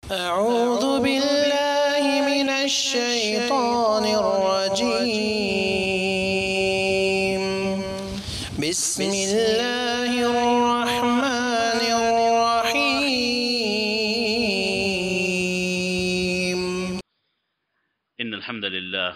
أعوذ بالله من الشيطان الرجيم. بسم الله الرحمن الرحيم. إن الحمد لله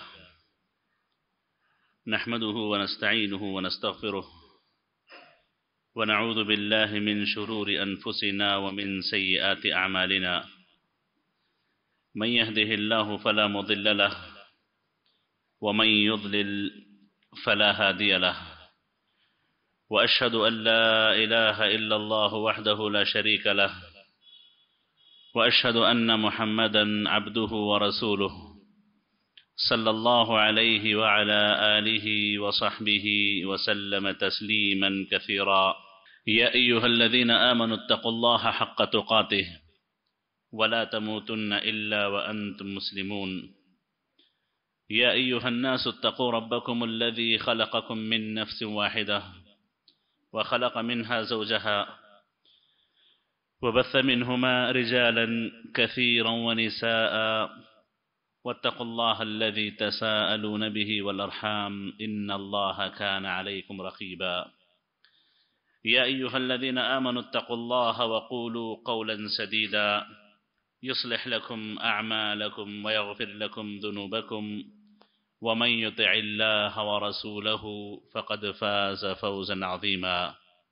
نحمده ونستعينه ونستغفره ونعوذ بالله من شرور أنفسنا ومن سيئات أعمالنا. من يهده الله فلا مضل له ومن يضلل فلا هادي له، وأشهد أن لا إله إلا الله وحده لا شريك له، وأشهد أن محمدا عبده ورسوله صلى الله عليه وعلى آله وصحبه وسلم تسليما كثيرا. يا أيها الذين آمنوا اتقوا الله حق تقاته ولا تموتن إلا وأنتم مسلمون. يا أيها الناس اتقوا ربكم الذي خلقكم من نفس واحدة وخلق منها زوجها وبث منهما رجالا كثيرا ونساء، واتقوا الله الذي تساءلون به والأرحام إن الله كان عليكم رقيبا. يا أيها الذين آمنوا اتقوا الله وقولوا قولا سديدا يصلح لكم أعمالكم ويغفر لكم ذنوبكم، ومن يطع الله ورسوله فقد فاز فوزا عظيما.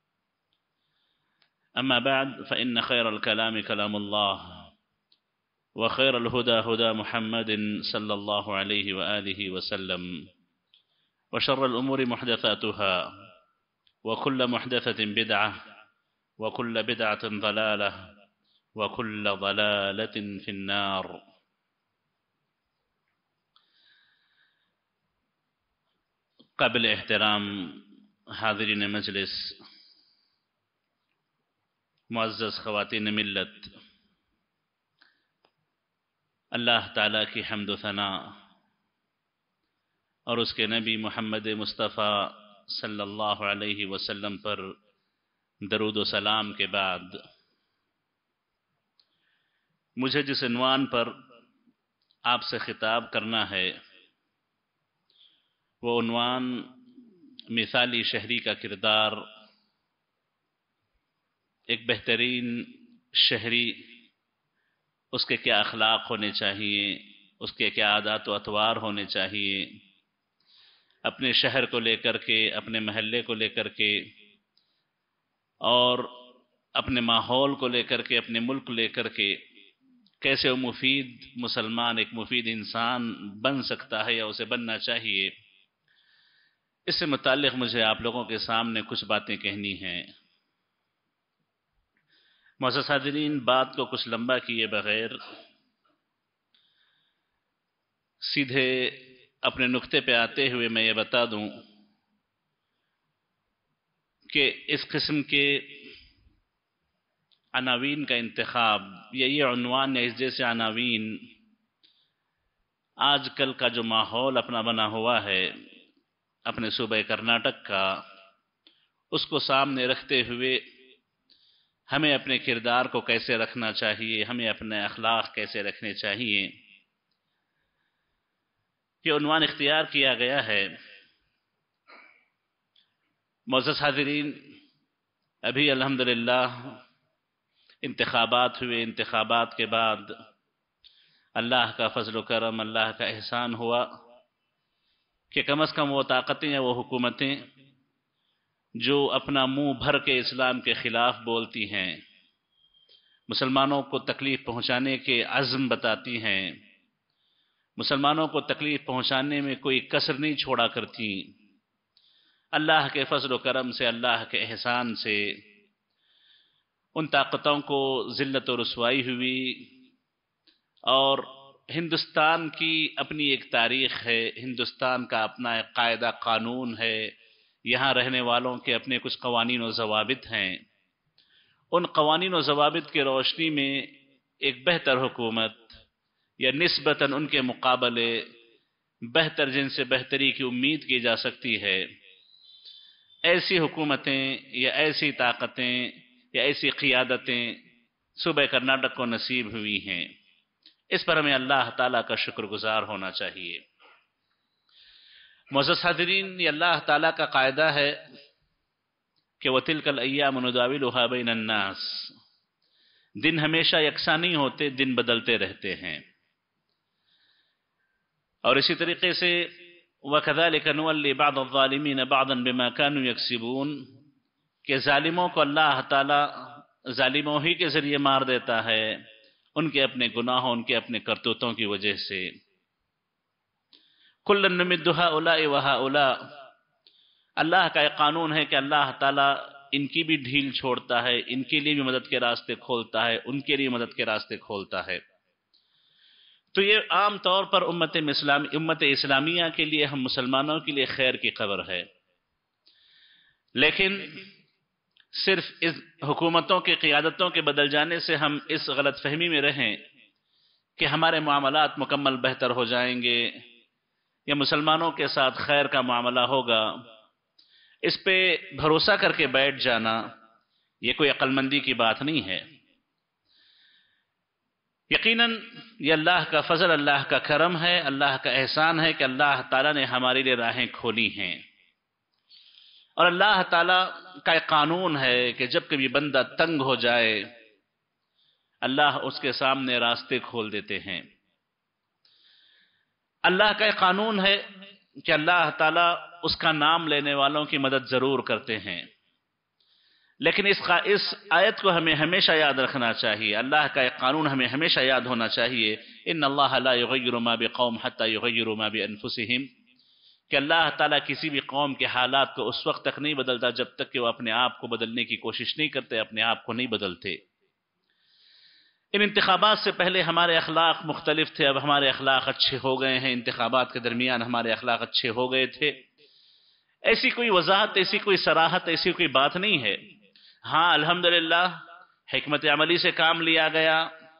أما بعد، فإن خير الكلام كلام الله، وخير الهدى هدى محمد صلى الله عليه وآله وسلم، وشر الأمور محدثاتها، وكل محدثة بدعة، وكل بدعة ضلالة، وكل ضلالة في النار. قابل احترام حاضرین مجلس، معزز خواتین ملت، اللہ تعالیٰ کی حمد و ثناء اور اس کے نبی محمد مصطفیٰ صلی اللہ علیہ وسلم پر درود و سلام کے بعد، مجھے جس عنوان پر آپ سے خطاب کرنا ہے وہ عنوان مثالی شہری کا کردار۔ ایک بہترین شہری، اس کے کیا اخلاق ہونے چاہیے، اس کے کیا عادات و اطوار ہونے چاہیے، اپنے شہر کو لے کر کے، اپنے محلے کو لے کر کے، اور اپنے ماحول کو لے کر کے، اپنے ملک کو لے کر کے کیسے وہ مفید مسلمان، ایک مفید انسان بن سکتا ہے یا اسے بننا چاہیے، اس سے متعلق مجھے آپ لوگوں کے سامنے کچھ باتیں کہنی ہیں۔ معزز حاضرین، بات کو کچھ لمبا کیے بغیر سیدھے اپنے نقطے پہ آتے ہوئے میں یہ بتا دوں کہ اس قسم کے عناوین کا انتخاب یا یہ عنوان یا اس جیسے عناوین آج کل کا جو ماحول اپنا بنا ہوا ہے اپنے صوبہ کرناٹک کا، اس کو سامنے رکھتے ہوئے ہمیں اپنے کردار کو کیسے رکھنا چاہیے، ہمیں اپنے اخلاق کیسے رکھنے چاہیے، یہ عنوان اختیار کیا گیا ہے۔ معزز حاضرین، ابھی الحمدللہ انتخابات ہوئے، انتخابات کے بعد اللہ کا فضل و کرم، اللہ کا احسان ہوا کہ کم از کم وہ طاقتیں یا وہ حکومتیں جو اپنا منہ بھر کے اسلام کے خلاف بولتی ہیں، مسلمانوں کو تکلیف پہنچانے کے عزم بتاتی ہیں، مسلمانوں کو تکلیف پہنچانے میں کوئی کسر نہیں چھوڑا کرتی، اللہ کے فضل و کرم سے، اللہ کے احسان سے ان طاقتوں کو ذلت و رسوائی ہوئی، اور ہندوستان کی اپنی ایک تاریخ ہے، ہندوستان کا اپنا ایک قاعدہ قانون ہے، یہاں رہنے والوں کے اپنے کچھ قوانین و ضوابط ہیں، ان قوانین و ضوابط کی روشنی میں ایک بہتر حکومت یا نسبتاً ان کے مقابلے بہتر جن سے بہتری کی امید کی جا سکتی ہے، ایسی حکومتیں یا ایسی طاقتیں یا ایسی قیادتیں صوبہ کرناٹک کو نصیب ہوئی ہیں، اس پر ہمیں اللہ تعالیٰ کا شکر گزار ہونا چاہیے۔ معزز حاضرین، یہ اللہ تعالیٰ کا قاعدہ ہے کہ وَتِلْكَ الْأَيَّامُ نُدَاوِلُهَا بَيْنَ النَّاسِ، دن ہمیشہ یکساں نہیں ہوتے، دن بدلتے رہتے ہیں۔ اور اسی طریقے سے وَكَذَلِكَ نُوَلِّي بَعْضَ الظَّالِمِينَ بَعْضًا بِمَا كَانُوا يَكْسِبُونَ، کہ ظالموں کو اللہ تعالیٰ ظالموں ہی کے ذریعے مار دیتا ہے، ان کے اپنے گناہوں، ان کے اپنے کرتوتوں کی وجہ سے۔ كُلًّا نُمِدُّ هَؤُلَاءِ وَهَؤُلَاءِ، اللہ کا ایک قانون ہے کہ اللہ تعالیٰ ان کی بھی ڈھیل چھوڑتا ہے، ان کے لیے بھی مدد کے راستے کھولتا ہے، ان کے لیے مدد کے راستے کھولتا ہے۔ تو یہ عام طور پر امت اسلامیہ کے لیے، ہم مسلمانوں کے لیے خیر کی خبر ہے، لیکن صرف اس حکومتوں کے قیادتوں کے بدل جانے سے ہم اس غلط فہمی میں رہیں کہ ہمارے معاملات مکمل بہتر ہو جائیں گے یا مسلمانوں کے ساتھ خیر کا معاملہ ہوگا، اس پہ بھروسہ کر کے بیٹھ جانا یہ کوئی عقل مندی کی بات نہیں ہے۔ یقیناً یہ اللہ کا فضل، اللہ کا کرم ہے، اللہ کا احسان ہے کہ اللہ تعالیٰ نے ہمارے لیے راہیں کھولی ہیں، اور اللہ تعالیٰ کا ایک قانون ہے کہ جب کبھی بندہ تنگ ہو جائے اللہ اس کے سامنے راستے کھول دیتے ہیں۔ اللہ کا ایک قانون ہے کہ اللہ تعالیٰ اس کا نام لینے والوں کی مدد ضرور کرتے ہیں، لیکن اس آیت کو ہمیں ہمیشہ یاد رکھنا چاہیے، اللہ کا ایک قانون ہمیں ہمیشہ یاد ہونا چاہیے، ان اللہ لا یغیر ما بقوم حتی یغیروا ما بانفسہم، کہ اللہ تعالیٰ کسی بھی قوم کے حالات کو اس وقت تک نہیں بدلتا جب تک کہ وہ اپنے آپ کو بدلنے کی کوشش نہیں کرتے، اپنے آپ کو نہیں بدلتے۔ ان انتخابات سے پہلے ہمارے اخلاق مختلف تھے، اب ہمارے اخلاق اچھے ہو گئے ہیں، انتخابات کے درمیان ہمارے اخلاق اچھے ہو گئے تھے، ایسی کوئی وضاحت، ایسی کوئی صراحت، ایسی کوئی بات نہیں ہے۔ ہاں الحمدللہ حکمت عملی سے کام لیا گیا،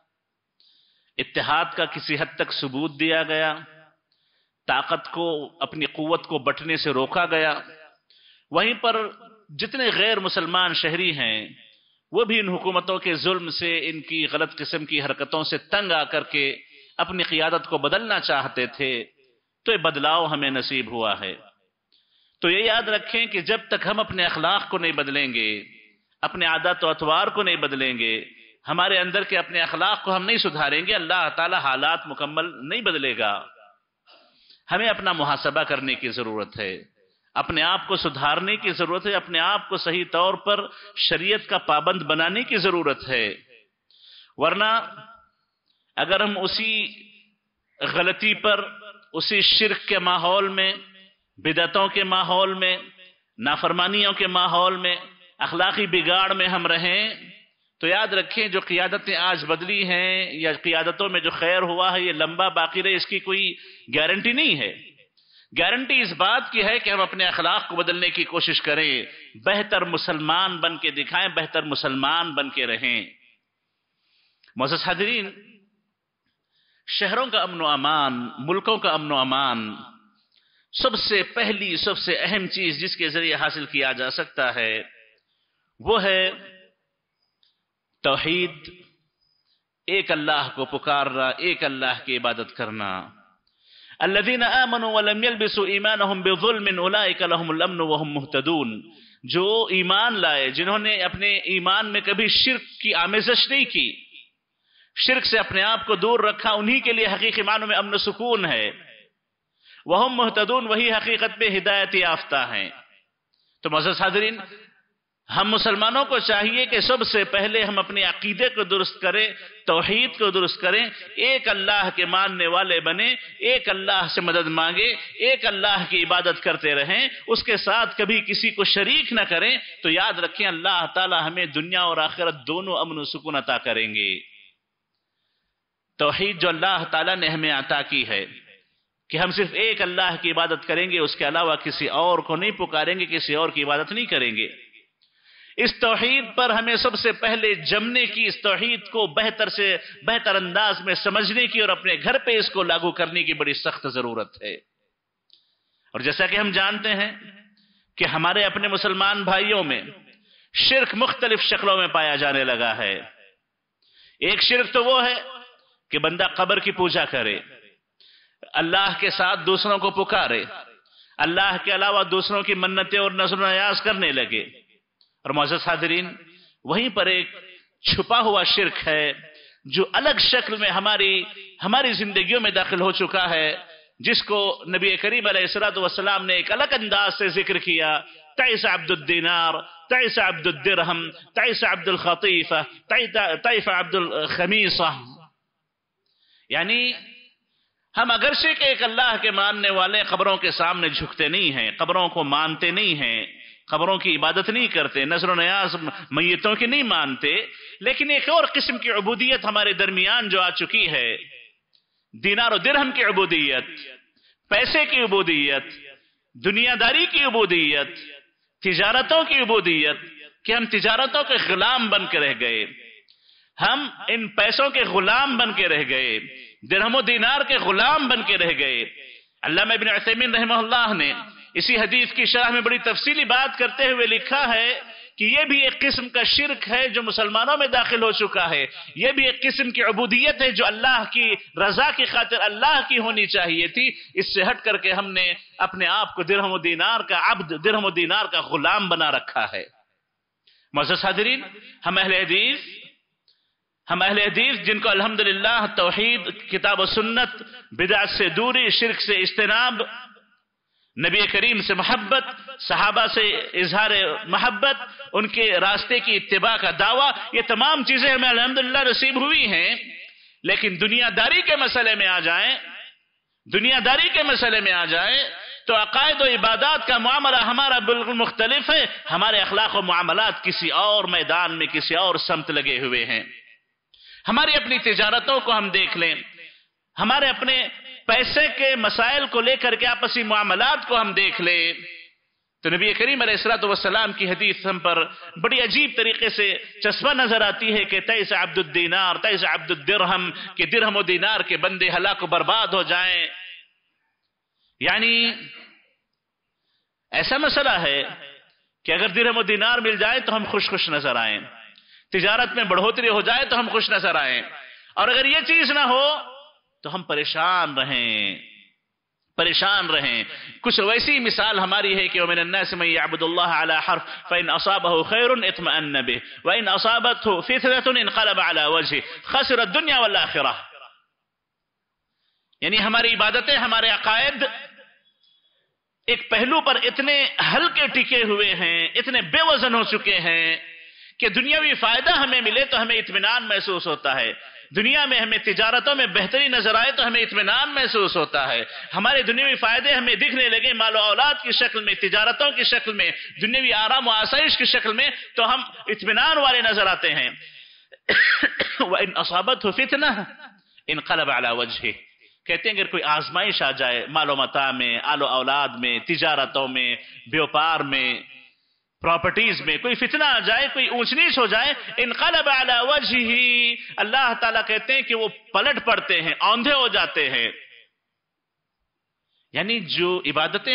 اتحاد کا کسی حد تک ثبوت دیا گیا، طاقت کو، اپنی قوت کو بٹنے سے روکا گیا، وہیں پر جتنے غیر مسلمان شہری ہیں وہ بھی ان حکومتوں کے ظلم سے، ان کی غلط قسم کی حرکتوں سے تنگ آ کر کے اپنی قیادت کو بدلنا چاہتے تھے، تو یہ بدلاؤ ہمیں نصیب ہوا ہے۔ تو یہ یاد رکھیں کہ جب تک ہم اپنے اخلاق کو نہیں بدلیں گے، اپنے عادات و اطوار کو نہیں بدلیں گے، ہمارے اندر کے اپنے اخلاق کو ہم نہیں سدھاریں گے، اللہ تعالی حالات مکمل نہیں بدلے گا۔ ہمیں اپنا محاسبہ کرنے کی ضرورت ہے، اپنے آپ کو سدھارنے کی ضرورت ہے، اپنے آپ کو صحیح طور پر شریعت کا پابند بنانے کی ضرورت ہے، ورنہ اگر ہم اسی غلطی پر، اسی شرک کے ماحول میں، بدعتوں کے ماحول میں، نافرمانیوں کے ماحول میں، اخلاقی بگاڑ میں ہم رہیں، تو یاد رکھیں جو قیادتیں آج بدلی ہیں یا قیادتوں میں جو خیر ہوا ہے یہ لمبا باقی رہے، اس کی کوئی گارنٹی نہیں ہے۔ گارنٹی اس بات کی ہے کہ ہم اپنے اخلاق کو بدلنے کی کوشش کریں، بہتر مسلمان بن کے دکھائیں، بہتر مسلمان بن کے رہیں۔ معزز حاضرین، شہروں کا امن و امان، ملکوں کا امن و امان، سب سے پہلی، سب سے اہم چیز جس کے ذریعے حاصل کیا جا سکتا ہے وہ ہے توحید، ایک اللہ کو پکارنا، ایک اللہ کی عبادت کرنا۔ الذین آمنوا ولم يلبسوا ایمانهم بظلم اولئک لهم الامن وهم مہتدون، جو ایمان لائے، جنہوں نے اپنے ایمان میں کبھی شرک کی آمیزش نہیں کی، شرک سے اپنے آپ کو دور رکھا، انہی کے لیے حقیقی معنوں میں امن و سکون ہے۔ وہم مہتدون، وہی حقیقت میں ہدایت یافتہ ہیں۔ تو معزز حاضرین، ہم مسلمانوں کو چاہیے کہ سب سے پہلے ہم اپنے عقیدے کو درست کریں، توحید کو درست کریں، ایک اللہ کے ماننے والے بنیں، ایک اللہ سے مدد مانگیں، ایک اللہ کی عبادت کرتے رہیں، اس کے ساتھ کبھی کسی کو شریک نہ کریں، تو یاد رکھیں اللہ تعالی ہمیں دنیا اور آخرت دونوں امن و سکون عطا کریں گے۔ توحید جو اللہ تعالی نے ہمیں عطا کی ہے کہ ہم صرف ایک اللہ کی عبادت کریں گے، اس کے علاوہ کسی اور کو نہیں پکاریں گے، کسی اور کی عبادت نہیں کریں گے، اس توحید پر ہمیں سب سے پہلے جمنے کی، اس توحید کو بہتر سے بہتر انداز میں سمجھنے کی اور اپنے گھر پہ اس کو لاگو کرنے کی بڑی سخت ضرورت ہے۔ اور جیسا کہ ہم جانتے ہیں کہ ہمارے اپنے مسلمان بھائیوں میں شرک مختلف شکلوں میں پایا جانے لگا ہے، ایک شرک تو وہ ہے کہ بندہ قبر کی پوجا کرے، اللہ کے ساتھ دوسروں کو پکارے، اللہ کے علاوہ دوسروں کی منتیں اور نذر و نیاز کرنے لگے۔ اور معزز حاضرین، وہیں پر ایک چھپا ہوا شرک ہے جو الگ شکل میں ہماری زندگیوں میں داخل ہو چکا ہے، جس کو نبی کریم علیہ الصلوۃ والسلام نے ایک الگ انداز سے ذکر کیا۔ تعس عبد الدینار، تعس عبد الدرہم، تعس عبد الخطیفہ، تعس عبد الخمیصہ۔ یعنی ہم اگرچہ کہ ایک اللہ کے ماننے والے قبروں کے سامنے جھکتے نہیں ہیں، قبروں کو مانتے نہیں ہیں، قبروں کی عبادت نہیں کرتے، نذر و نیاز میتوں کی نہیں مانتے، لیکن ایک اور قسم کی عبودیت ہمارے درمیان جو آ چکی ہے، دینار و درہم کی عبودیت، پیسے کی عبودیت، دنیا داری کی عبودیت، تجارتوں کی عبودیت، کہ ہم تجارتوں کے غلام بن کے رہ گئے، ہم ان پیسوں کے غلام بن کے رہ گئے، درہم و دینار کے غلام بن کے رہ گئے۔ علامہ ابن عثیمین رحمہ اللہ نے اسی حدیث کی شرح میں بڑی تفصیلی بات کرتے ہوئے لکھا ہے کہ یہ بھی ایک قسم کا شرک ہے جو مسلمانوں میں داخل ہو چکا ہے، یہ بھی ایک قسم کی عبودیت ہے جو اللہ کی رضا کی خاطر اللہ کی ہونی چاہیے تھی، اس سے ہٹ کر کے ہم نے اپنے آپ کو درہم و دینار کا عبد، درہم و دینار کا غلام بنا رکھا ہے۔ معزز حاضرین، ہم اہل حدیث جن کو الحمدللہ توحید، کتاب و سنت، بدعت سے دوری، شرک سے اجتناب، نبی کریم سے محبت، صحابہ سے اظہار محبت، ان کے راستے کی اتباع کا دعویٰ، یہ تمام چیزیں ہمیں الحمدللہ نصیب ہوئی ہیں، لیکن دنیا داری کے مسئلے میں آ جائیں تو عقائد و عبادات کا معاملہ ہمارا بالکل مختلف ہے، ہمارے اخلاق و معاملات کسی اور میدان میں، کسی اور سمت لگے ہوئے ہیں۔ ہماری اپنی تجارتوں کو ہم دیکھ لیں، ہمارے اپنے پیسے کے مسائل کو لے کر کے آپسی معاملات کو ہم دیکھ لیں تو نبی کریم علیہ الصلوۃ والسلام کی حدیث ہم پر بڑی عجیب طریقے سے چسپاں نظر آتی ہے کہ تعس عبد الدینار، تعس عبد الدرہم، کہ درہم و دینار کے بندے ہلاک و برباد ہو جائیں۔ یعنی ایسا مسئلہ ہے کہ اگر درہم و دینار مل جائے تو ہم خوش نظر آئیں، تجارت میں بڑھوتری ہو جائے تو ہم خوش نظر آئیں، اور اگر یہ چیز نہ ہو تو ہم پریشان رہیں۔ کچھ ویسی مثال ہماری ہے کہ وَمِنَ النَّاسِ مَن يَعْبُدُ اللَّهَ عَلَى حَرْفٍ فَإِنْ أَصَابَهُ خَيْرٌ اطْمَأَنَّ بِهِ وَإِنْ أَصَابَتْهُ فِتْنَةٌ انقلب عَلَى وَجْهِهِ خَسِرَ الدُّنْيَا وَالْآخِرَةَ۔ یعنی ہماری عبادتیں، ہمارے عقائد ایک پہلو پر اتنے ہلکے ٹکے ہوئے ہیں، اتنے بے وزن ہو چکے ہیں کہ دنیاوی فائدہ ہمیں ملے تو ہمیں اطمینان محسوس ہوتا ہے، دنیا میں ہمیں تجارتوں میں بہتری نظر آئے تو ہمیں اطمینان محسوس ہوتا ہے، ہمارے دنیاوی فائدے ہمیں دکھنے لگے مال و اولاد کی شکل میں، تجارتوں کی شکل میں، دنیاوی آرام و آسائش کی شکل میں، تو ہم اطمینان والے نظر آتے ہیں۔ وَإِنْ أَصَابَتْهُ فِتْنَةٌ انقلب عَلَى وَجْهِهِ، کہتے ہیں اگر کوئی آزمائش آ جائے مال و متاع میں، آل و اولاد میں، تجارتوں میں، بیوپار میں، پراپرٹیز میں کوئی فتنہ آ جائے، کوئی اونچ نیچ ہو جائے، انقلب علی وجہہ، اللہ تعالیٰ کہتے ہیں کہ وہ پلٹ پڑتے ہیں، اوندھے ہو جاتے ہیں۔ یعنی جو عبادتیں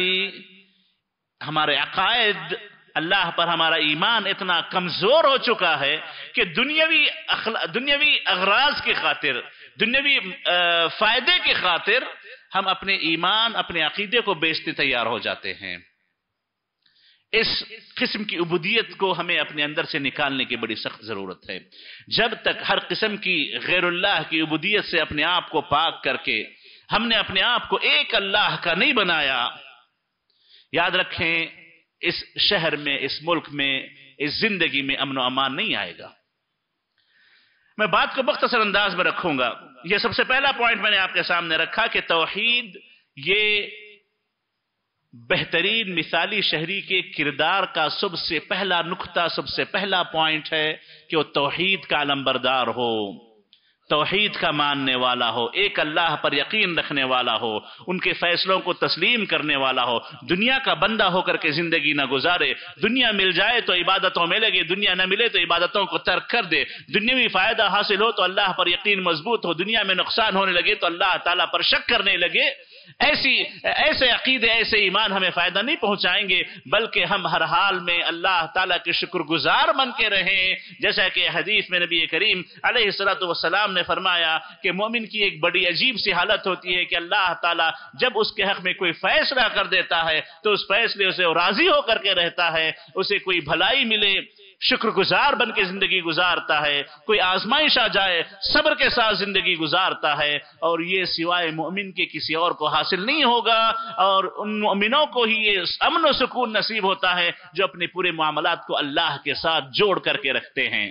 ہمارے عقائد، اللہ پر ہمارا ایمان اتنا کمزور ہو چکا ہے کہ دنیاوی اغراض کی خاطر، دنیاوی فائدے کی خاطر ہم اپنے ایمان، اپنے عقیدے کو بیچتے تیار ہو جاتے ہیں۔ اس قسم کی عبودیت کو ہمیں اپنے اندر سے نکالنے کی بڑی سخت ضرورت ہے۔ جب تک ہر قسم کی غیر اللہ کی عبودیت سے اپنے آپ کو پاک کر کے ہم نے اپنے آپ کو ایک اللہ کا نہیں بنایا، یاد رکھیں اس شہر میں، اس ملک میں، اس زندگی میں امن و امان نہیں آئے گا۔ میں بات کو مختصر انداز میں رکھوں گا۔ یہ سب سے پہلا پوائنٹ میں نے آپ کے سامنے رکھا کہ توحید یہ بہترین مثالی شہری کے کردار کا سب سے پہلا نقطہ، سب سے پہلا پوائنٹ ہے کہ وہ توحید کا علمبردار ہو، توحید کا ماننے والا ہو، ایک اللہ پر یقین رکھنے والا ہو، ان کے فیصلوں کو تسلیم کرنے والا ہو، دنیا کا بندہ ہو کر کے زندگی نہ گزارے، دنیا مل جائے تو عبادتوں میں لگے، دنیا نہ ملے تو عبادتوں کو ترک کر دے، دنیاوی فائدہ حاصل ہو تو اللہ پر یقین مضبوط ہو، دنیا میں نقصان ہونے لگے تو اللہ تعالیٰ پر شک کرنے لگے، ایسے عقیدے، ایسے ایمان ہمیں فائدہ نہیں پہنچائیں گے، بلکہ ہم ہر حال میں اللہ تعالیٰ کے شکر گزار بن کے رہیں. جیسا کہ حدیث میں نبی کریم علیہ الصلوۃ والسلام نے فرمایا کہ مومن کی ایک بڑی عجیب سی حالت ہوتی ہے کہ اللہ تعالیٰ جب اس کے حق میں کوئی فیصلہ کر دیتا ہے تو اس فیصلے سے راضی ہو کر کے رہتا ہے. اسے کوئی بھلائی ملے شکر گزار بن کے زندگی گزارتا ہے، کوئی آزمائش آ جائے صبر کے ساتھ زندگی گزارتا ہے، اور یہ سوائے مومن کے کسی اور کو حاصل نہیں ہوگا. اور ان مومنوں کو ہی یہ امن و سکون نصیب ہوتا ہے جو اپنے پورے معاملات کو اللہ کے ساتھ جوڑ کر کے رکھتے ہیں.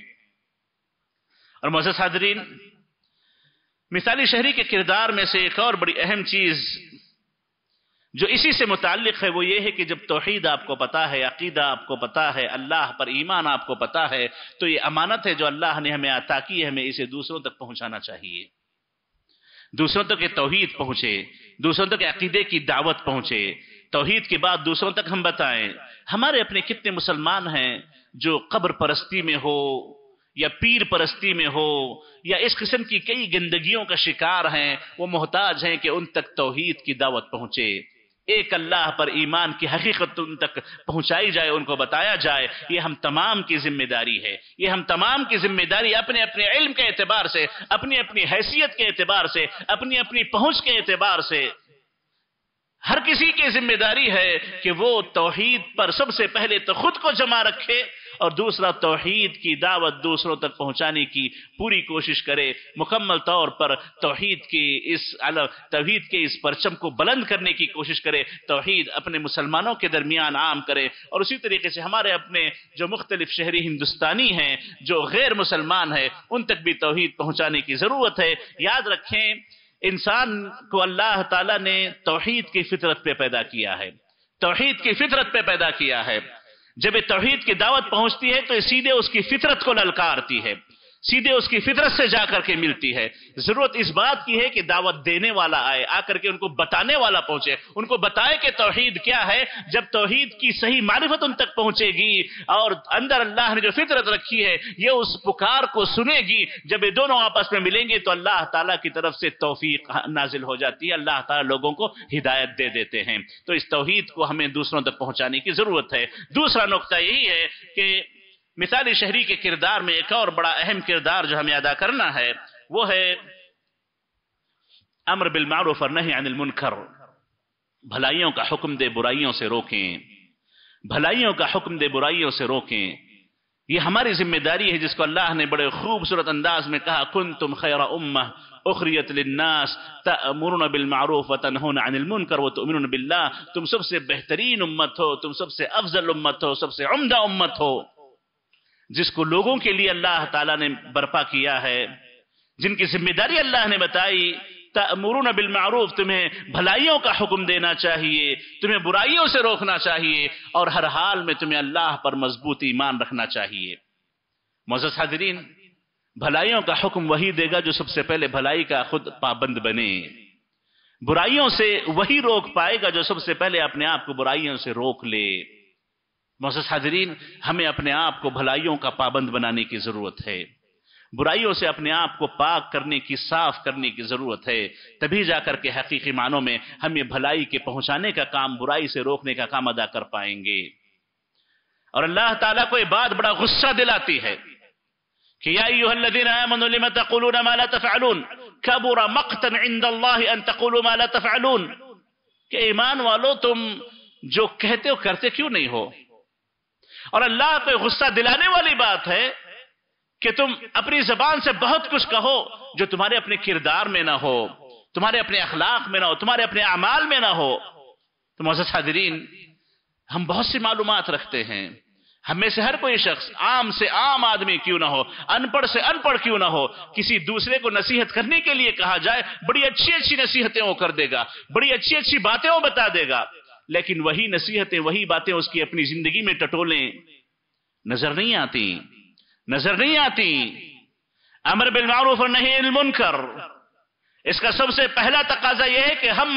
اور معزز حاضرین، مثالی شہری کے کردار میں سے ایک اور بڑی اہم چیز جو اسی سے متعلق ہے وہ یہ ہے کہ جب توحید آپ کو پتا ہے، عقیدہ آپ کو پتا ہے، اللہ پر ایمان آپ کو پتا ہے، تو یہ امانت ہے جو اللہ نے ہمیں عطا کی ہے، ہمیں اسے دوسروں تک پہنچانا چاہیے. دوسروں تک یہ توحید پہنچے، دوسروں تک عقیدے کی دعوت پہنچے. توحید کے بعد دوسروں تک ہم بتائیں. ہمارے اپنے کتنے مسلمان ہیں جو قبر پرستی میں ہو یا پیر پرستی میں ہو یا اس قسم کی کئی گندگیوں کا شکار ہیں، وہ محتاج ہیں کہ ان تک توحید کی دعوت پہنچے، ایک اللہ پر ایمان کی حقیقت ان تک پہنچائی جائے، ان کو بتایا جائے. یہ ہم تمام کی ذمہ داری ہے. یہ ہم تمام کی ذمہ داری اپنے اپنے علم کے اعتبار سے، اپنی اپنی حیثیت کے اعتبار سے، اپنی اپنی پہنچ کے اعتبار سے ہر کسی کی ذمہ داری ہے کہ وہ توحید پر سب سے پہلے تو خود کو جمع رکھے، اور دوسرا توحید کی دعوت دوسروں تک پہنچانے کی پوری کوشش کرے، مکمل طور پر توحید کے اس پرچم کو بلند کرنے کی کوشش کرے، توحید اپنے مسلمانوں کے درمیان عام کرے. اور اسی طریقے سے ہمارے اپنے جو مختلف شہری ہندوستانی ہیں جو غیر مسلمان ہیں ان تک بھی توحید پہنچانے کی ضرورت ہے. یاد رکھیں، انسان کو اللہ تعالیٰ نے توحید کی فطرت پہ پیدا کیا ہے، توحید کی فطرت پہ پیدا کیا ہے. جب یہ توحید کی دعوت پہنچتی ہے تو یہ سیدھے اس کی فطرت کو للکارتی ہے، سیدھے اس کی فطرت سے جا کر کے ملتی ہے. ضرورت اس بات کی ہے کہ دعوت دینے والا آئے، آ کر کے ان کو بتانے والا پہنچے، ان کو بتائے کہ توحید کیا ہے. جب توحید کی صحیح معرفت ان تک پہنچے گی اور اندر اللہ نے جو فطرت رکھی ہے یہ اس پکار کو سنے گی، جب یہ دونوں آپس میں ملیں گے تو اللہ تعالیٰ کی طرف سے توفیق نازل ہو جاتی ہے، اللہ تعالیٰ لوگوں کو ہدایت دے دیتے ہیں. تو اس توحید کو ہمیں دوسروں تک پہنچانے کی ضرورت ہے. دوسرا نقطہ یہی ہے کہ مثالی شہری کے کردار میں ایک اور بڑا اہم کردار جو ہمیں ادا کرنا ہے وہ ہے امر بالمعروف اور نہی عن المنکر. بھلائیوں کا حکم دے، برائیوں سے روکیں، بھلائیوں کا حکم دے، برائیوں سے روکیں. یہ ہماری ذمہ داری ہے جس کو اللہ نے بڑے خوبصورت انداز میں کہا، کنتم خیر امہ اخریت للناس تأمرون بالمعروف وتنہون عن المنکر وتؤمنون باللہ. تم سب سے بہترین امت ہو، تم سب سے افضل امت ہو، سب سے عمدہ امت ہو، جس کو لوگوں کے لیے اللہ تعالیٰ نے برپا کیا ہے، جن کی ذمہ داری اللہ نے بتائی. تأمرون بالمعروف، تمہیں بھلائیوں کا حکم دینا چاہیے، تمہیں برائیوں سے روکنا چاہیے، اور ہر حال میں تمہیں اللہ پر مضبوط ایمان رکھنا چاہیے. معزز حاضرین، بھلائیوں کا حکم وہی دے گا جو سب سے پہلے بھلائی کا خود پابند بنے. برائیوں سے وہی روک پائے گا جو سب سے پہلے اپنے آپ کو برائیوں سے روک لے. معزز حاضرین، ہمیں اپنے آپ کو بھلائیوں کا پابند بنانے کی ضرورت ہے، برائیوں سے اپنے آپ کو پاک کرنے کی، صاف کرنے کی ضرورت ہے. تبھی جا کر کے حقیقی معنوں میں ہم یہ بھلائی کے پہنچانے کا کام، برائی سے روکنے کا کام ادا کر پائیں گے. اور اللہ تعالیٰ کو یہ بات بڑا غصہ دلاتی ہے کہ یا ایھا الذین آمنوا لم تقولون ما لا تفعلون کبر مقتا عند اللہ ان تقولوا ما لا تفعلون. کہ ایمان والو تم جو کہتے ہو کرتے کیوں نہیں ہو. اور اللہ کو غصہ دلانے والی بات ہے کہ تم اپنی زبان سے بہت کچھ کہو جو تمہارے اپنے کردار میں نہ ہو، تمہارے اپنے اخلاق میں نہ ہو، تمہارے اپنے اعمال میں نہ ہو. تو معزز حاضرین، ہم بہت سی معلومات رکھتے ہیں، ہم میں سے ہر کوئی شخص، عام سے عام آدمی کیوں نہ ہو، ان پڑھ سے ان پڑھ کیوں نہ ہو، کسی دوسرے کو نصیحت کرنے کے لیے کہا جائے بڑی اچھی اچھی نصیحتیں وہ کر دے گا، بڑی اچھی اچھی باتیں وہ بتا دے گا، لیکن وہی نصیحتیں، وہی باتیں اس کی اپنی زندگی میں ٹٹولیں نظر نہیں آتی، نظر نہیں آتی. امر بالمعروف اور نہی عن المنکر، اس کا سب سے پہلا تقاضا یہ ہے کہ ہم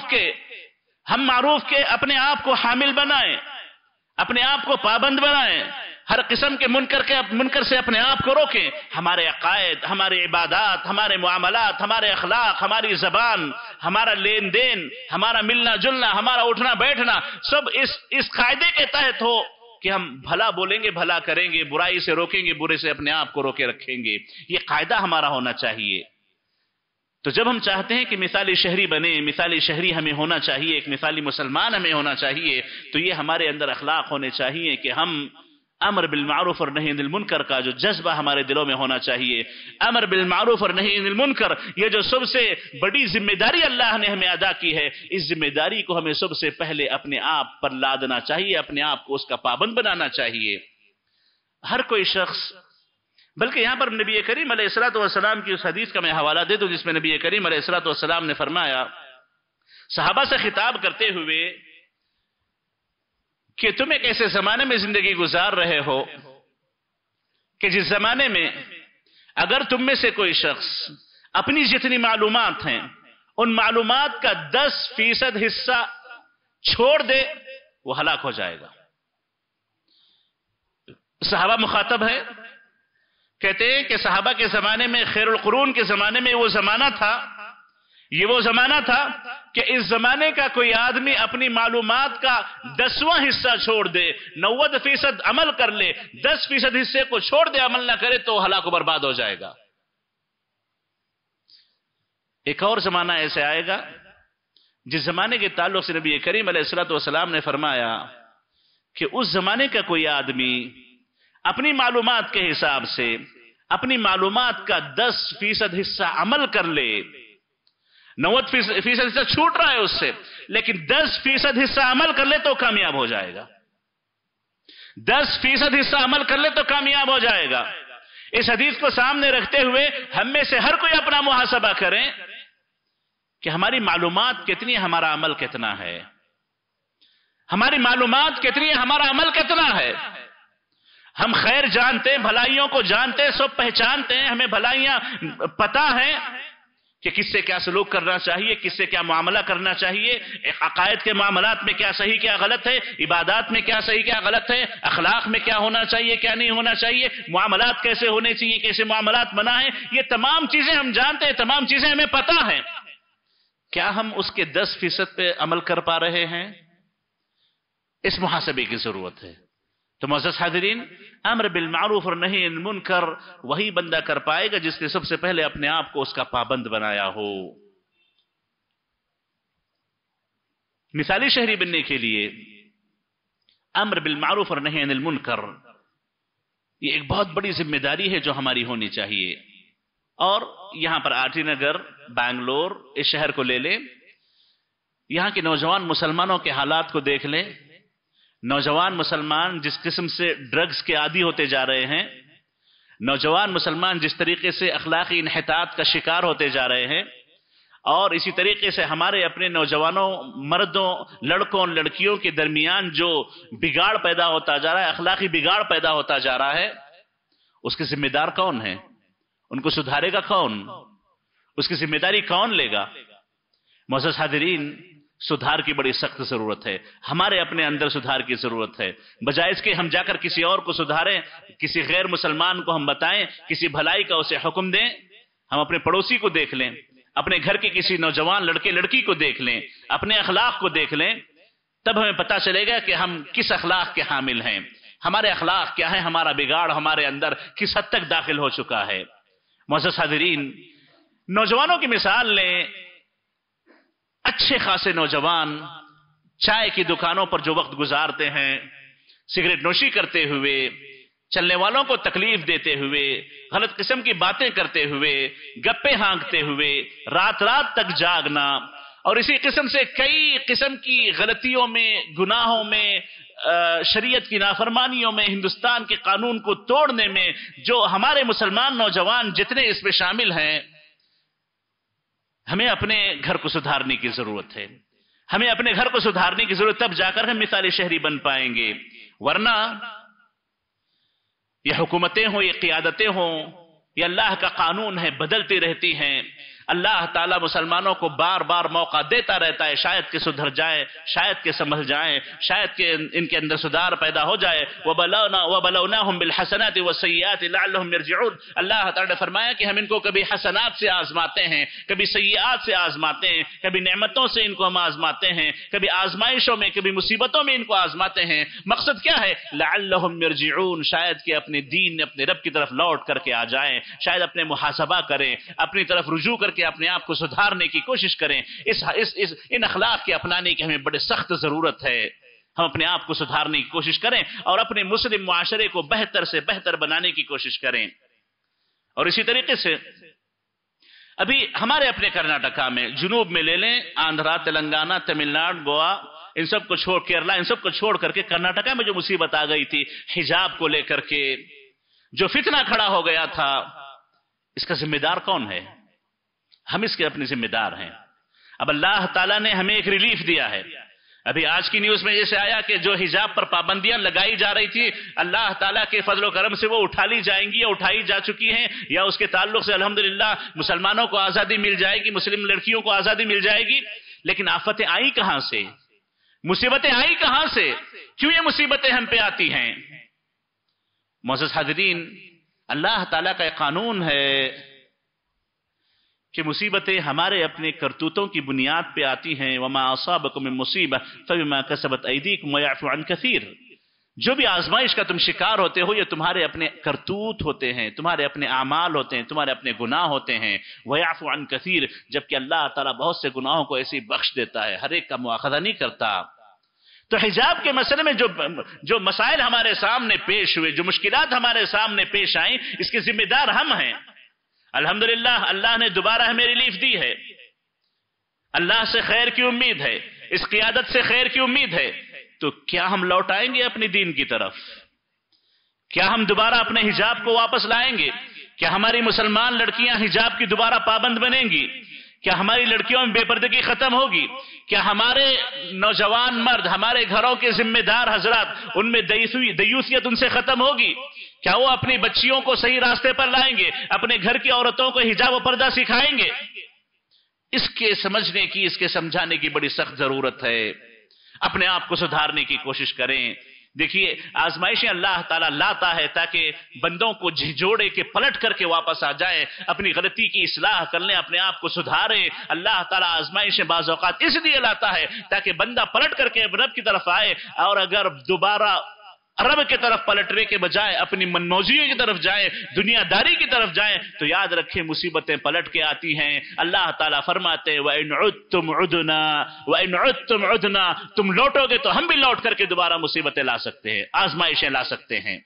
معروف کے اپنے آپ کو حامل بنائیں، اپنے آپ کو پابند بنائیں، ہر قسم کے منکر سے اپنے آپ کو روکیں. ہمارے عقائد، ہمارے عبادات، ہمارے معاملات، ہمارے اخلاق، ہماری زبان، ہمارا لین دین، ہمارا ملنا جلنا، ہمارا اٹھنا بیٹھنا سب اس قاعدے کے تحت ہو کہ ہم بھلا بولیں گے، بھلا کریں گے، برائی سے روکیں گے، برے سے اپنے آپ کو روکے رکھیں گے. یہ قاعدہ ہمارا ہونا چاہیے. تو جب ہم چاہتے ہیں کہ مثالی شہری بنے، مثالی شہری ہمیں ہونا چاہیے، ایک مثالی مسلمان ہمیں ہونا چاہیے، تو یہ ہمارے اندر اخلاق ہونے چاہیے کہ ہم امر بالمعروف اور نہی عن المنکر کا جو جذبہ ہمارے دلوں میں ہونا چاہیے. امر بالمعروف اور نہی عن المنکر یہ جو سب سے بڑی ذمہ داری اللہ نے ہمیں ادا کی ہے، اس ذمہ داری کو ہمیں سب سے پہلے اپنے آپ پر لادنا چاہیے، اپنے آپ کو اس کا پابند بنانا چاہیے. ہر کوئی شخص، بلکہ یہاں پر نبی کریم علیہ الصلوۃ والسلام کی اس حدیث کا میں حوالہ دے دوں جس میں نبی کریم علیہ الصلوۃ والسلام نے فرمایا صحابہ سے خطاب کرتے ہوئے کہ تم ایک ایسے زمانے میں زندگی گزار رہے ہو کہ جس زمانے میں اگر تم میں سے کوئی شخص اپنی جتنی معلومات ہیں ان معلومات کا 10% حصہ چھوڑ دے وہ ہلاک ہو جائے گا. صحابہ مخاطب ہے، کہتے ہیں کہ صحابہ کے زمانے میں، خیر القرون کے زمانے میں وہ زمانہ تھا، یہ وہ زمانہ تھا کہ اس زمانے کا کوئی آدمی اپنی معلومات کا 10واں حصہ چھوڑ دے، 90% عمل کر لے، 10% حصے کو چھوڑ دے، عمل نہ کرے تو ہلاک و برباد ہو جائے گا. ایک اور زمانہ ایسے آئے گا جس زمانے کے تعلق سے نبی کریم علیہ الصلوۃ والسلام نے فرمایا کہ اس زمانے کا کوئی آدمی اپنی معلومات کے حساب سے اپنی معلومات کا 10% حصہ عمل کر لے، 90% حصہ چھوٹ رہا ہے اس سے، لیکن 10% حصہ عمل کر لے تو کامیاب ہو جائے گا. 10% حصہ عمل کر لے تو کامیاب ہو جائے گا. اس حدیث کو سامنے رکھتے ہوئے ہم میں سے ہر کوئی اپنا محاسبہ کریں کہ ہماری معلومات کتنی، ہمارا عمل کتنا ہے. ہماری معلومات کتنی، ہمارا عمل کتنا ہے. ہم خیر جانتے ہیں، بھلائیوں کو جانتے ہیں، سب پہچانتے ہیں، ہمیں بھلائیاں پتہ ہیں کہ کس سے کیا سلوک کرنا چاہیے، کس سے کیا معاملہ کرنا چاہیے، عقائد کے معاملات میں کیا صحیح کیا غلط ہے، عبادات میں کیا صحیح کیا غلط ہے، اخلاق میں کیا ہونا چاہیے کیا نہیں ہونا چاہیے، معاملات کیسے ہونے چاہیے، کیسے معاملات منع ہیں. یہ تمام چیزیں ہم جانتے ہیں، تمام چیزیں ہمیں پتہ ہیں. کیا ہم اس کے 10% پہ عمل کر پا رہے ہیں؟ اس محاسبے کی ضرورت ہے. تو معزز حاضرین، امر بالمعروف اور نہی عن المنکر وہی بندہ کر پائے گا جس نے سب سے پہلے اپنے آپ کو اس کا پابند بنایا ہو. مثالی شہری بننے کے لیے امر بالمعروف اور نہی عن المنکر یہ ایک بہت بڑی ذمہ داری ہے جو ہماری ہونی چاہیے. اور یہاں پر آر ٹی نگر، بنگلور، اس شہر کو لے لیں، یہاں کے نوجوان مسلمانوں کے حالات کو دیکھ لیں. نوجوان مسلمان جس قسم سے ڈرگز کے عادی ہوتے جا رہے ہیں، نوجوان مسلمان جس طریقے سے اخلاقی انحطاط کا شکار ہوتے جا رہے ہیں، اور اسی طریقے سے ہمارے اپنے نوجوانوں، مردوں، لڑکوں، لڑکیوں کے درمیان جو بگاڑ پیدا ہوتا جا رہا ہے، اخلاقی بگاڑ پیدا ہوتا جا رہا ہے، اس کے ذمہ دار کون ہے؟ ان کو سدھارے گا کون؟ اس کی ذمہ داری کون لے گا؟ معزز حاضرین، سدھار کی بڑی سخت ضرورت ہے. ہمارے اپنے اندر سدھار کی ضرورت ہے. بجائے اس کے ہم جا کر کسی اور کو سدھاریں، کسی غیر مسلمان کو ہم بتائیں، کسی بھلائی کا اسے حکم دیں، ہم اپنے پڑوسی کو دیکھ لیں، اپنے گھر کے کسی نوجوان لڑکے لڑکی کو دیکھ لیں، اپنے اخلاق کو دیکھ لیں، تب ہمیں پتہ چلے گا کہ ہم کس اخلاق کے حامل ہیں، ہمارے اخلاق کیا ہیں، ہمارا بگاڑ ہمارے اندر کس حد تک داخل ہو چکا ہے. معزز حاضرین، نوجوانوں کی مثال لیں. اچھے خاصے نوجوان چائے کی دکانوں پر جو وقت گزارتے ہیں، سگریٹ نوشی کرتے ہوئے، چلنے والوں کو تکلیف دیتے ہوئے، غلط قسم کی باتیں کرتے ہوئے، گپے ہانکتے ہوئے، رات رات تک جاگنا، اور اسی قسم سے کئی قسم کی غلطیوں میں، گناہوں میں، شریعت کی نافرمانیوں میں، ہندوستان کے قانون کو توڑنے میں جو ہمارے مسلمان نوجوان جتنے اس میں شامل ہیں، ہمیں اپنے گھر کو سدھارنے کی ضرورت ہے. ہمیں اپنے گھر کو سدھارنے کی ضرورت، تب جا کر ہم مثالی شہری بن پائیں گے. ورنہ یہ حکومتیں ہوں، یہ قیادتیں ہوں، یہ اللہ کا قانون ہے، بدلتی رہتی ہیں. اللہ تعالیٰ مسلمانوں کو بار بار موقع دیتا رہتا ہے، شاید کہ سدھر جائیں، شاید کہ سنبھل جائیں، شاید کہ ان کے اندر سدھار پیدا ہو جائے۔ وَبَلَوْنَاهُمْ بِالْحَسَنَاتِ وَالسَّيِّئَاتِ لَعَلَّهُمْ يَرْجِعُونَ، اللہ تعالیٰ نے فرمایا کہ ہم ان کو کبھی حسنات سے آزماتے ہیں، کبھی سیئات سے آزماتے ہیں، کبھی نعمتوں سے ان کو ہم آزماتے ہیں، کبھی آزمائشوں میں، کبھی مصیبتوں میں ان کو آزماتے ہیں۔ مقصد کیا ہے؟ لَعَلَّهُمْ يَرْجِعُونَ، شاید کہ اپنے دین، اپنے رب کی طرف لوٹ کر کے آ جائیں، شاید اپنے محاسبہ کریں، اپنی طرف رجوع کر کے اپنے آپ کو سدھارنے کی کوشش کریں۔ ان اخلاق کے اپنانے کی ہمیں بڑے سخت ضرورت ہے۔ ہم اپنے آپ کو سدھارنے کی کوشش کریں اور اپنے مسلم معاشرے کو بہتر سے بہتر بنانے کی کوشش کریں۔ اور اسی طریقے سے ابھی ہمارے اپنے کرناٹکا میں، جنوب میں لے لیں، آندھرا، تلنگانہ، تمل ناڈو، گوا، ان سب کو چھوڑ، کیرلا، ان سب کو چھوڑ کر کے کرناٹکا میں جو مصیبت آ گئی تھی حجاب کو لے کر کے، جو فتنہ کھڑا ہو گیا تھا، اس کا ذمہ دار کون ہے؟ ہم اس کے اپنے ذمہ دار ہیں۔ اب اللہ تعالیٰ نے ہمیں ایک ریلیف دیا ہے۔ ابھی آج کی نیوز میں جیسے آیا کہ جو حجاب پر پابندیاں لگائی جا رہی تھی، اللہ تعالیٰ کے فضل و کرم سے وہ اٹھا لی جائیں گی یا اٹھائی جا چکی ہیں، یا اس کے تعلق سے الحمدللہ مسلمانوں کو آزادی مل جائے گی، مسلم لڑکیوں کو آزادی مل جائے گی۔ لیکن آفتیں آئی کہاں سے؟ مصیبتیں آئی کہاں سے؟ کیوں یہ مصیبتیں ہم پہ آتی ہیں؟ معزز حاضرین، اللہ تعالیٰ کا ایک قانون ہے کہ مصیبتیں ہمارے اپنے کرتوتوں کی بنیاد پہ آتی ہیں۔ وما اصابکم من مصیبہ فبما کسبت ایدیکم ویعفو عن کثیر، جو بھی آزمائش کا تم شکار ہوتے ہو یہ تمہارے اپنے کرتوت ہوتے ہیں، تمہارے اپنے اعمال ہوتے ہیں، تمہارے اپنے گناہ ہوتے ہیں۔ ویعفو عن کثیر، جبکہ اللہ تعالیٰ بہت سے گناہوں کو ایسے بخش دیتا ہے، ہر ایک کا مواخذہ نہیں کرتا۔ تو حجاب کے مسئلے میں جو مسائل ہمارے سامنے پیش ہوئے، جو مشکلات ہمارے سامنے پیش آئیں، اس کے ذمہ دار ہم ہیں۔ الحمدللہ اللہ نے دوبارہ ہمیں ریلیف دی ہے، اللہ سے خیر کی امید ہے، اس قیادت سے خیر کی امید ہے۔ تو کیا ہم لوٹ آئیں گے اپنی دین کی طرف؟ کیا ہم دوبارہ اپنے حجاب کو واپس لائیں گے؟ کیا ہماری مسلمان لڑکیاں حجاب کی دوبارہ پابند بنیں گی؟ کیا ہماری لڑکیوں میں بے پردگی ختم ہوگی؟ کیا ہمارے نوجوان مرد، ہمارے گھروں کے ذمہ دار حضرات، ان میں دیوسیت ان سے ختم ہوگی؟ کیا وہ اپنی بچیوں کو صحیح راستے پر لائیں گے؟ اپنے گھر کی عورتوں کو حجاب و پردہ سکھائیں گے؟ اس کے سمجھنے کی، اس کے سمجھانے کی بڑی سخت ضرورت ہے۔ اپنے آپ کو سدھارنے کی کوشش کریں۔ دیکھیے، آزمائشیں اللہ تعالیٰ لاتا ہے تاکہ بندوں کو جھجوڑے کے پلٹ کر کے واپس آ جائے، اپنی غلطی کی اصلاح کر لیں، اپنے آپ کو سدھارے۔ اللہ تعالیٰ آزمائشیں بعض اوقات اس لیے لاتا ہے تاکہ بندہ پلٹ کر کے رب کی طرف آئے، اور اگر دوبارہ رب کی طرف پلٹنے کے بجائے اپنی منموزیوں کی طرف جائیں، دنیا داری کی طرف جائیں، تو یاد رکھیں مصیبتیں پلٹ کے آتی ہیں۔ اللہ تعالیٰ فرماتے ہیں وَإِنْ عُدْتُمْ عُدْنَا وَإِنْ عُدْتُمْ عُدْنَا، تم لوٹو گے تو ہم بھی لوٹ کر کے دوبارہ مصیبتیں لا سکتے ہیں، آزمائشیں لا سکتے ہیں۔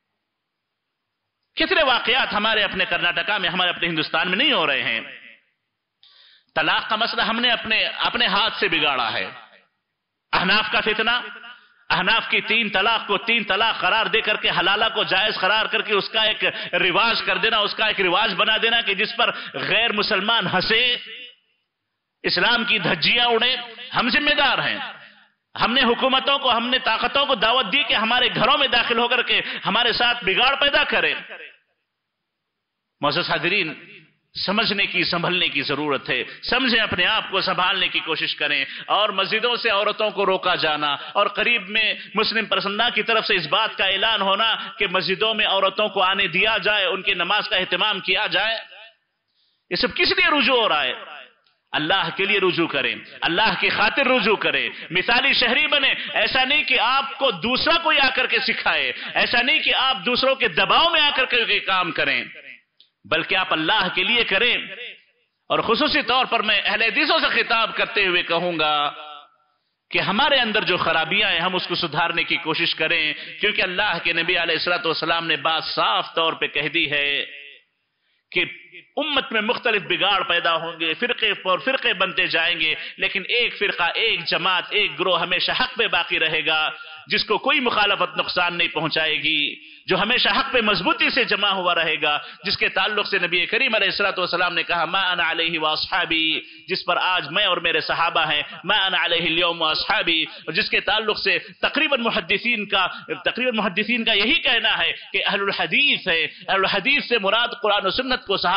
کتنے واقعات ہمارے اپنے کرناٹکا میں، ہمارے اپنے ہندوستان میں نہیں ہو رہے ہیں۔ طلاق کا مسئلہ ہم نے اپنے ہاتھ سے بگاڑا ہے۔ احناف کا فتنہ، احناف کی 3 طلاق کو 3 طلاق قرار دے کر کے حلالہ کو جائز قرار کر کے اس کا ایک رواج کر دینا، اس کا ایک رواج بنا دینا کہ جس پر غیر مسلمان ہنسے، اسلام کی دھجیاں اڑے۔ ہم ذمہ دار ہیں۔ ہم نے حکومتوں کو، ہم نے طاقتوں کو دعوت دی کہ ہمارے گھروں میں داخل ہو کر کے ہمارے ساتھ بگاڑ پیدا کریں۔ معزز حاضرین، سمجھنے کی، سنبھلنے کی ضرورت ہے۔ سمجھیں، اپنے آپ کو سنبھالنے کی کوشش کریں۔ اور مسجدوں سے عورتوں کو روکا جانا، اور قریب میں مسلم پرسنل کی طرف سے اس بات کا اعلان ہونا کہ مسجدوں میں عورتوں کو آنے دیا جائے، ان کی نماز کا اہتمام کیا جائے، یہ سب کس لیے رجوع ہو رہا ہے؟ اللہ کے لیے رجوع کریں، اللہ کی خاطر رجوع کریں، مثالی شہری بنے۔ ایسا نہیں کہ آپ کو دوسرا کوئی آ کر کے سکھائے، ایسا نہیں کہ آپ دوسروں کے دباؤ میں آ کر کے کام کریں، بلکہ آپ اللہ کے لیے کریں۔ اور خصوصی طور پر میں اہل حدیثوں سے خطاب کرتے ہوئے کہوں گا کہ ہمارے اندر جو خرابیاں ہیں ہم اس کو سدھارنے کی کوشش کریں، کیونکہ اللہ کے نبی علیہ الصلوۃ والسلام نے بات صاف طور پہ کہہ دی ہے کہ امت میں مختلف بگاڑ پیدا ہوں گے، فرقے پر فرقے بنتے جائیں گے، لیکن ایک فرقہ، ایک جماعت، ایک گروہ ہمیشہ حق پہ باقی رہے گا، جس کو کوئی مخالفت نقصان نہیں پہنچائے گی، جو ہمیشہ حق پہ مضبوطی سے جمع ہوا رہے گا، جس کے تعلق سے نبی کریم علیہ الصلوۃ والسلام نے کہا ما انا علیہ واصحابی، جس پر آج میں اور میرے صحابہ ہیں، ما انا علیہ اليوم واصحابی، اور جس کے تعلق سے تقریباً محدثین کا یہی کہنا ہے کہ اہل الحدیث ہے۔ اہل الحدیث سے مراد قرآن و سنت کو صحابہ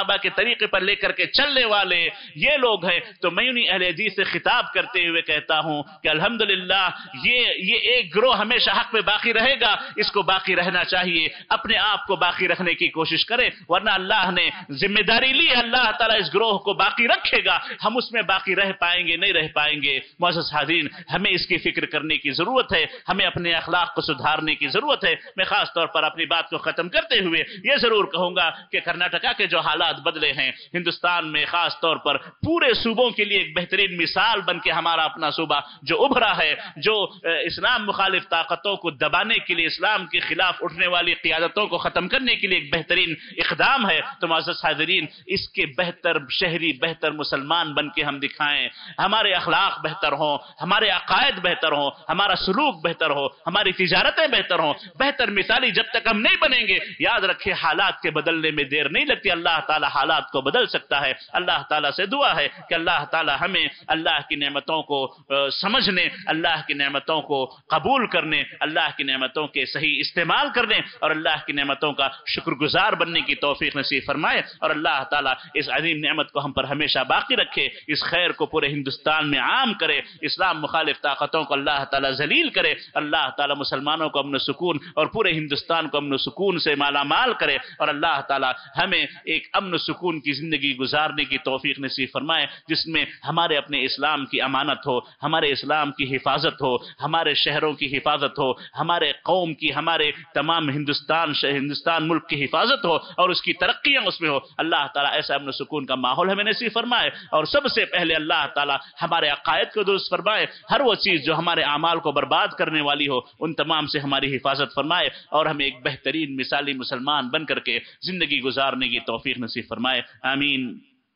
صحابہ کے طریقے پر لے کر کے چلنے والے یہ لوگ ہیں، تو میں انہیں اہل حدیث سے خطاب کرتے ہوئے کہتا ہوں کہ الحمدللہ یہ ایک گروہ ہمیشہ حق پہ باقی رہے گا، اس کو باقی رہنا چاہیے، اپنے آپ کو باقی رکھنے کی کوشش کرے، ورنہ اللہ نے ذمہ داری لی، اللہ تعالیٰ اس گروہ کو باقی رکھے گا، ہم اس میں باقی رہ پائیں گے نہیں رہ پائیں گے۔ معزز حاضرین، ہمیں اس کی فکر کرنے کی ضرورت ہے، ہمیں اپنے اخلاق کو سدھارنے کی ضرورت ہے۔ میں خاص طور پر اپنی بات کو ختم کرتے ہوئے یہ ضرور کہوں گا کہ کرناٹکا کے جو حالات بدلے ہیں، ہندوستان میں خاص طور پر پورے صوبوں کے لیے ایک بہترین مثال بن کے ہمارا اپنا صوبہ جو ابھرا ہے، جو اسلام مخالف طاقتوں کو دبانے کے لیے، اسلام کے خلاف اٹھنے والی قیادتوں کو ختم کرنے کے لیے ایک بہترین اقدام ہے، تو معزز حاضرین اس کے بہتر شہری، بہتر مسلمان بن کے ہم دکھائیں، ہمارے اخلاق بہتر ہوں، ہمارے عقائد بہتر ہوں، ہمارا سلوک بہتر ہو، ہماری تجارتیں بہتر ہوں۔ بہتر مثالی جب تک ہم نہیں بنیں گے، یاد رکھیں حالات کے بدلنے میں دیر نہیں لگتی، اللہ تعالی حالات کو بدل سکتا ہے۔ اللہ تعالیٰ سے دعا ہے کہ اللہ تعالیٰ ہمیں اللہ کی نعمتوں کو سمجھنے، اللہ کی نعمتوں کو قبول کرنے، اللہ کی نعمتوں کے صحیح استعمال کرنے اور اللہ کی نعمتوں کا شکر گزار بننے کی توفیق نصیب فرمائے، اور اللہ تعالیٰ اس عظیم نعمت کو ہم پر ہمیشہ باقی رکھے، اس خیر کو پورے ہندوستان میں عام کرے، اسلام مخالف طاقتوں کو اللہ تعالیٰ ذلیل کرے، اللہ تعالیٰ مسلمانوں کو امن و سکون اور پورے ہندوستان کو امن و سکون سے مالا مال کرے، اور اللہ تعالیٰ ہمیں ایک امن و سکون کی زندگی گزارنے کی توفیق نصیب فرمائے، جس میں ہمارے اپنے اسلام کی امانت ہو، ہمارے اسلام کی حفاظت ہو، ہمارے شہروں کی حفاظت ہو، ہمارے قوم کی، ہمارے تمام ہندوستان ملک کی حفاظت ہو، اور اس کی ترقیاں اس میں ہو۔ اللہ تعالیٰ ایسا امن و سکون کا ماحول ہمیں نصیب فرمائے، اور سب سے پہلے اللہ تعالیٰ ہمارے عقائد کو درست فرمائے، ہر وہ چیز جو ہمارے اعمال کو برباد کرنے والی ہو ان تمام سے ہماری حفاظت فرمائے، اور ہمیں ایک بہترین مثالی مسلمان بن کر کے زندگی گزارنے کی توفیق نصیب فرمائے، آمین۔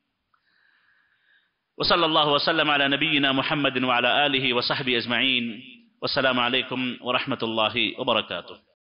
وصلی اللہ وسلم علی نبینا محمد وعلی آلہ وصحبہ اجمعین، والسلام علیکم ورحمۃ اللہ وبرکاتہ۔